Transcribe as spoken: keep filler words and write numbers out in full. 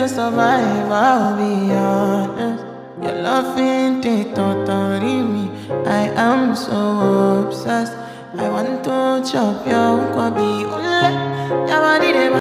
to survive, I'll be honest. Your love ain't it totally me. I am so obsessed. I want to chop your kwabi ule. Your body